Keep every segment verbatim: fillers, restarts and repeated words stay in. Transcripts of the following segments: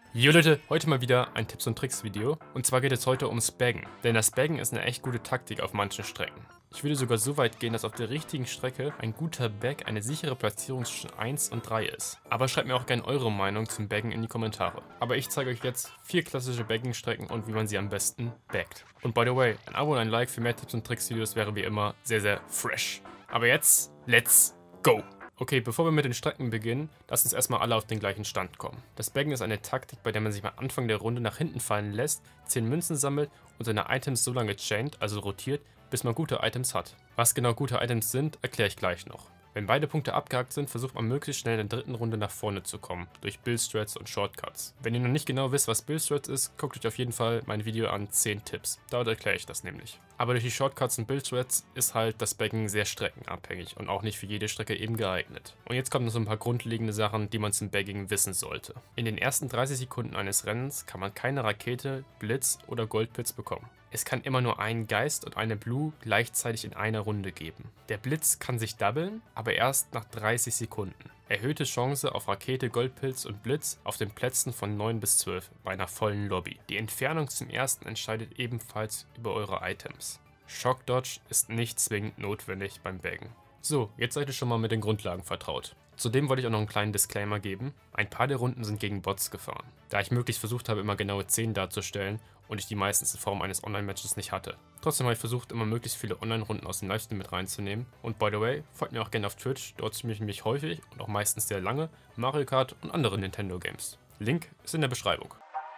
Jo Leute, heute mal wieder ein Tipps und Tricks Video und zwar geht es heute ums Baggen, denn das Baggen ist eine echt gute Taktik auf manchen Strecken. Ich würde sogar so weit gehen, dass auf der richtigen Strecke ein guter Bag eine sichere Platzierung zwischen eins und drei ist. Aber schreibt mir auch gerne eure Meinung zum Baggen in die Kommentare. Aber ich zeige euch jetzt vier klassische Bagging-Strecken und wie man sie am besten baggt. Und by the way, ein Abo und ein Like für mehr Tipps und Tricks Videos wäre wie immer sehr sehr fresh. Aber jetzt, let's go! Okay, bevor wir mit den Strecken beginnen, lasst uns erstmal alle auf den gleichen Stand kommen. Das Baggen ist eine Taktik, bei der man sich am Anfang der Runde nach hinten fallen lässt, zehn Münzen sammelt und seine Items so lange chaint, also rotiert, bis man gute Items hat. Was genau gute Items sind, erkläre ich gleich noch. Wenn beide Punkte abgehakt sind, versucht man möglichst schnell in der dritten Runde nach vorne zu kommen, durch Build-Strats und Shortcuts. Wenn ihr noch nicht genau wisst, was Build-Strats ist, guckt euch auf jeden Fall mein Video an zehn Tipps. Dort erkläre ich das nämlich. Aber durch die Shortcuts und Build-Strats ist halt das Baggen sehr streckenabhängig und auch nicht für jede Strecke eben geeignet. Und jetzt kommen noch so ein paar grundlegende Sachen, die man zum Bagging wissen sollte. In den ersten dreißig Sekunden eines Rennens kann man keine Rakete, Blitz oder Goldpilz bekommen. Es kann immer nur einen Geist und eine Blue gleichzeitig in einer Runde geben. Der Blitz kann sich doublen, aber erst nach dreißig Sekunden. Erhöhte Chance auf Rakete, Goldpilz und Blitz auf den Plätzen von neun bis zwölf bei einer vollen Lobby. Die Entfernung zum ersten entscheidet ebenfalls über eure Items. Shock Dodge ist nicht zwingend notwendig beim Baggen. So, jetzt seid ihr schon mal mit den Grundlagen vertraut. Zudem wollte ich auch noch einen kleinen Disclaimer geben. Ein paar der Runden sind gegen Bots gefahren, da ich möglichst versucht habe, immer genaue zehn darzustellen und ich die meistens in Form eines Online-Matches nicht hatte. Trotzdem habe ich versucht, immer möglichst viele Online-Runden aus dem Livestream mit reinzunehmen. Und by the way, folgt mir auch gerne auf Twitch, dort streame ich mich häufig und auch meistens sehr lange Mario Kart und andere Nintendo-Games. Link ist in der Beschreibung.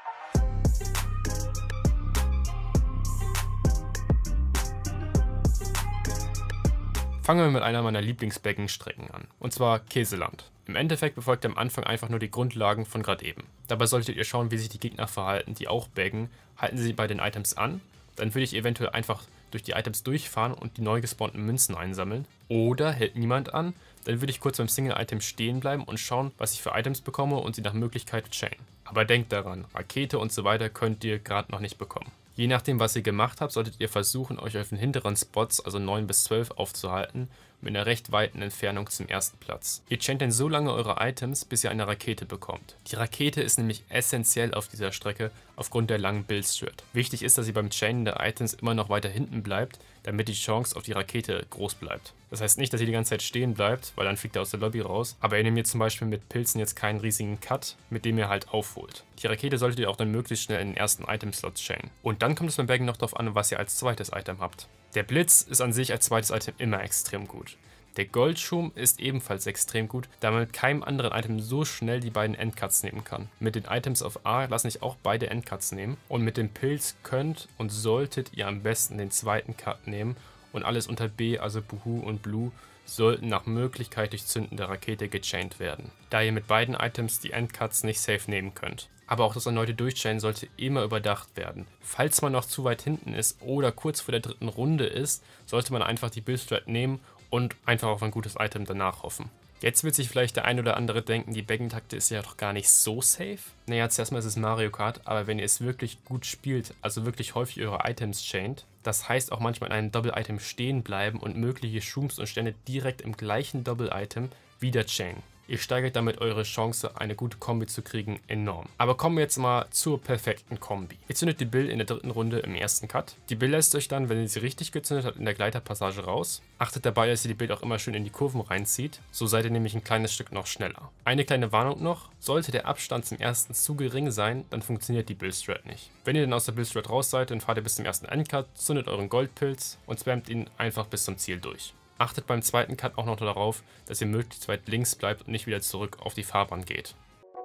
Fangen wir mit einer meiner Lieblings-Baggen-Strecken an, und zwar Käseland. Im Endeffekt befolgt ihr am Anfang einfach nur die Grundlagen von gerade eben. Dabei solltet ihr schauen, wie sich die Gegner verhalten, die auch baggen. Halten sie bei den Items an, dann würde ich eventuell einfach durch die Items durchfahren und die neu gespawnten Münzen einsammeln. Oder hält niemand an, dann würde ich kurz beim Single-Item stehen bleiben und schauen, was ich für Items bekomme und sie nach Möglichkeit chainen. Aber denkt daran, Rakete und so weiter könnt ihr gerade noch nicht bekommen. Je nachdem, was ihr gemacht habt, solltet ihr versuchen, euch auf den hinteren Spots, also neun bis zwölf, aufzuhalten, mit einer recht weiten Entfernung zum ersten Platz. Ihr chaint dann so lange eure Items, bis ihr eine Rakete bekommt. Die Rakete ist nämlich essentiell auf dieser Strecke aufgrund der langen Build-Strat. Wichtig ist, dass ihr beim Chainen der Items immer noch weiter hinten bleibt, damit die Chance auf die Rakete groß bleibt. Das heißt nicht, dass ihr die ganze Zeit stehen bleibt, weil dann fliegt ihr aus der Lobby raus, aber ihr nehmt jetzt zum Beispiel mit Pilzen jetzt keinen riesigen Cut, mit dem ihr halt aufholt. Die Rakete solltet ihr auch dann möglichst schnell in den ersten Item-Slot chainen. Und dann kommt es beim Baggen noch darauf an, was ihr als zweites Item habt. Der Blitz ist an sich als zweites Item immer extrem gut. Der Goldschum ist ebenfalls extrem gut, da man mit keinem anderen Item so schnell die beiden Endcuts nehmen kann. Mit den Items auf A lassen sich auch beide Endcuts nehmen und mit dem Pilz könnt und solltet ihr am besten den zweiten Cut nehmen und alles unter B, also Buhu und Blue, sollten nach Möglichkeit durch Zünden der Rakete gechaint werden, da ihr mit beiden Items die Endcuts nicht safe nehmen könnt. Aber auch das erneute Durchchainen sollte immer überdacht werden. Falls man noch zu weit hinten ist oder kurz vor der dritten Runde ist, sollte man einfach die Build-Strat nehmen und einfach auf ein gutes Item danach hoffen. Jetzt wird sich vielleicht der ein oder andere denken, die Baggen-Taktik ist ja doch gar nicht so safe. Naja, zuerst mal ist es Mario Kart, aber wenn ihr es wirklich gut spielt, also wirklich häufig eure Items chaint, das heißt auch manchmal in einem Double-Item stehen bleiben und mögliche Shrooms und Stände direkt im gleichen Double-Item wieder chainen. Ihr steigert damit eure Chance, eine gute Kombi zu kriegen, enorm. Aber kommen wir jetzt mal zur perfekten Kombi. Ihr zündet die Bill in der dritten Runde im ersten Cut. Die Bill lässt euch dann, wenn ihr sie richtig gezündet habt, in der Gleiterpassage raus. Achtet dabei, dass ihr die Bill auch immer schön in die Kurven reinzieht. So seid ihr nämlich ein kleines Stück noch schneller. Eine kleine Warnung noch. Sollte der Abstand zum ersten zu gering sein, dann funktioniert die Build-Strat nicht. Wenn ihr dann aus der Build-Strat raus seid, dann fahrt ihr bis zum ersten Endcut, zündet euren Goldpilz und spammt ihn einfach bis zum Ziel durch. Achtet beim zweiten Cut auch noch darauf, dass ihr möglichst weit links bleibt und nicht wieder zurück auf die Fahrbahn geht.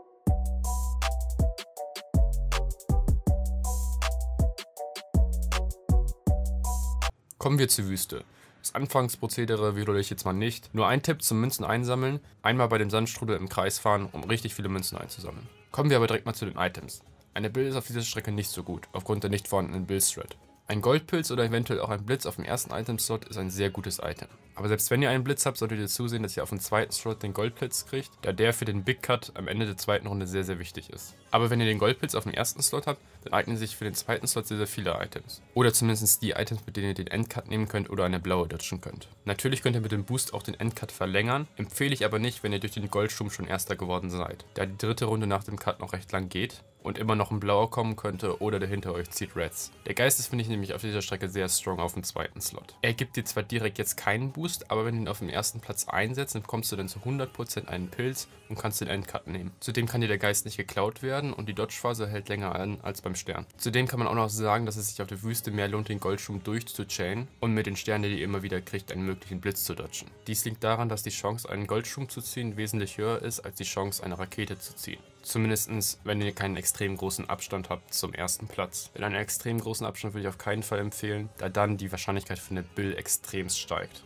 Kommen wir zur Wüste. Das Anfangsprozedere wiederhole ich jetzt mal nicht. Nur ein Tipp zum Münzen einsammeln. Einmal bei dem Sandstrudel im Kreis fahren, um richtig viele Münzen einzusammeln. Kommen wir aber direkt mal zu den Items. Eine Bill ist auf dieser Strecke nicht so gut, aufgrund der nicht vorhandenen Build-Strat. Ein Goldpilz oder eventuell auch ein Blitz auf dem ersten Item-Slot ist ein sehr gutes Item. Aber selbst wenn ihr einen Blitz habt, solltet ihr zusehen, dass ihr auf dem zweiten Slot den Goldpilz kriegt, da der für den Big Cut am Ende der zweiten Runde sehr sehr wichtig ist. Aber wenn ihr den Goldpilz auf dem ersten Slot habt, dann eignen sich für den zweiten Slot sehr sehr viele Items. Oder zumindest die Items, mit denen ihr den Endcut nehmen könnt oder eine blaue dodgen könnt. Natürlich könnt ihr mit dem Boost auch den Endcut verlängern, empfehle ich aber nicht, wenn ihr durch den Goldschum schon Erster geworden seid, da die dritte Runde nach dem Cut noch recht lang geht. und immer noch ein blauer kommen könnte oder der hinter euch zieht Reds. Der Geist ist, finde ich, nämlich auf dieser Strecke sehr strong auf dem zweiten Slot. Er gibt dir zwar direkt jetzt keinen Boost, aber wenn du ihn auf dem ersten Platz einsetzt, dann bekommst du dann zu hundert Prozent einen Pilz und kannst den Endcut nehmen. Zudem kann dir der Geist nicht geklaut werden und die Dodge-Phase hält länger an als beim Stern. Zudem kann man auch noch sagen, dass es sich auf der Wüste mehr lohnt, den Goldschum durchzuchainen und mit den Sternen, die ihr immer wieder kriegt, einen möglichen Blitz zu dodgen. Dies liegt daran, dass die Chance, einen Goldschum zu ziehen, wesentlich höher ist, als die Chance, eine Rakete zu ziehen. Zumindest, wenn ihr keinen extrem großen Abstand habt zum ersten Platz. Denn einen extrem großen Abstand würde ich auf keinen Fall empfehlen, da dann die Wahrscheinlichkeit für eine Bill extremst steigt.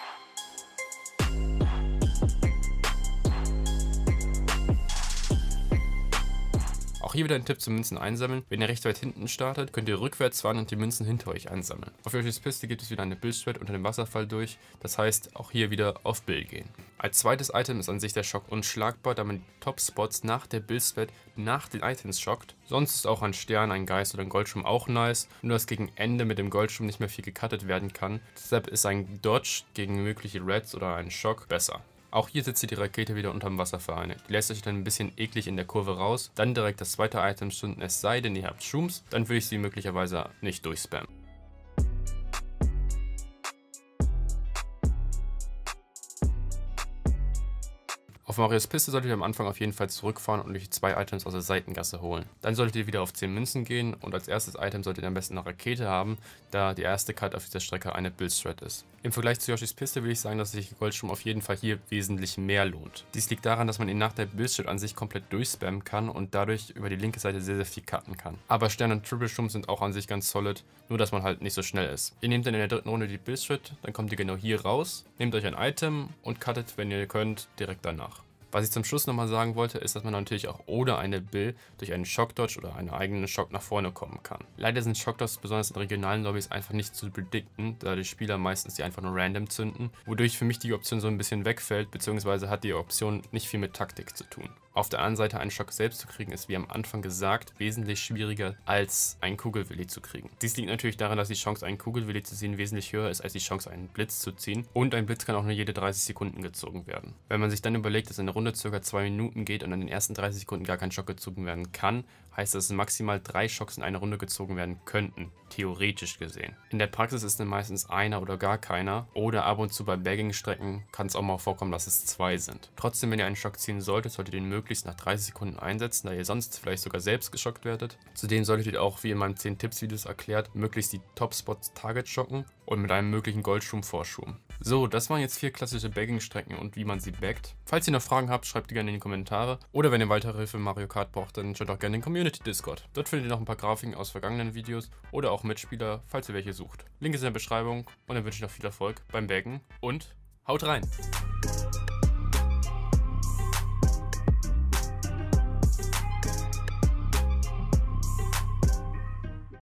Auch hier wieder ein Tipp zum Münzen einsammeln. Wenn ihr recht weit hinten startet, könnt ihr rückwärts fahren und die Münzen hinter euch einsammeln. Auf Yoshi's Piste gibt es wieder eine Bill-Strat unter dem Wasserfall durch. Das heißt, auch hier wieder auf Bill gehen. Als zweites Item ist an sich der Schock unschlagbar, da man die Top-Spots nach der Bill-Strat nach den Items schockt. Sonst ist auch ein Stern, ein Geist oder ein Goldschum auch nice, nur dass gegen Ende mit dem Goldschum nicht mehr viel gecuttet werden kann. Deshalb ist ein Dodge gegen mögliche Reds oder ein Schock besser. Auch hier sitzt die Rakete wieder unterm Wasser vereinigt. Die lässt euch dann ein bisschen eklig in der Kurve raus. Dann direkt das zweite Item stunden, es sei denn ihr habt Shrooms, dann würde ich sie möglicherweise nicht durchspammen. Auf Marios Piste solltet ihr am Anfang auf jeden Fall zurückfahren und euch zwei Items aus der Seitengasse holen. Dann solltet ihr wieder auf zehn Münzen gehen und als erstes Item solltet ihr am besten eine Rakete haben, da die erste Cut auf dieser Strecke eine Bill-Strat ist. Im Vergleich zu Yoshi's Piste will ich sagen, dass sich der Goldschum auf jeden Fall hier wesentlich mehr lohnt. Dies liegt daran, dass man ihn nach der Bill-Strat an sich komplett durchspammen kann und dadurch über die linke Seite sehr sehr viel cutten kann. Aber Stern und Triple Shum sind auch an sich ganz solid, nur dass man halt nicht so schnell ist. Ihr nehmt dann in der dritten Runde die Bill-Strat, dann kommt ihr genau hier raus, nehmt euch ein Item und cuttet, wenn ihr könnt, direkt danach. Was ich zum Schluss nochmal sagen wollte, ist, dass man natürlich auch ohne eine Bill durch einen Shock-Dodge oder einen eigenen Shock nach vorne kommen kann. Leider sind Shock-Dodges besonders in regionalen Lobbys einfach nicht zu predikten, da die Spieler meistens die einfach nur random zünden, wodurch für mich die Option so ein bisschen wegfällt, beziehungsweise hat die Option nicht viel mit Taktik zu tun. Auf der anderen Seite einen Schock selbst zu kriegen, ist wie am Anfang gesagt, wesentlich schwieriger als einen Kugelwilli zu kriegen. Dies liegt natürlich daran, dass die Chance, einen Kugelwilli zu ziehen, wesentlich höher ist als die Chance, einen Blitz zu ziehen. Und ein Blitz kann auch nur jede dreißig Sekunden gezogen werden. Wenn man sich dann überlegt, dass eine Runde ca. zwei Minuten geht und in den ersten dreißig Sekunden gar kein Schock gezogen werden kann, heißt das, dass maximal drei Schocks in einer Runde gezogen werden könnten, theoretisch gesehen. In der Praxis ist dann meistens einer oder gar keiner, oder ab und zu bei Bagging-Strecken kann es auch mal vorkommen, dass es zwei sind. Trotzdem, wenn ihr einen Schock ziehen solltet, solltet ihr den möglichst nach dreißig Sekunden einsetzen, da ihr sonst vielleicht sogar selbst geschockt werdet. Zudem solltet ihr auch, wie in meinem zehn Tipps Videos erklärt, möglichst die Top-Spots Target schocken und mit einem möglichen Goldschum vorschum. So, das waren jetzt vier klassische Bagging-Strecken und wie man sie baggt. Falls ihr noch Fragen habt, schreibt die gerne in die Kommentare. Oder wenn ihr weitere Hilfe im Mario Kart braucht, dann schaut auch gerne in den Community-Discord. Dort findet ihr noch ein paar Grafiken aus vergangenen Videos oder auch Mitspieler, falls ihr welche sucht. Link ist in der Beschreibung und dann wünsche ich noch viel Erfolg beim Baggen und haut rein!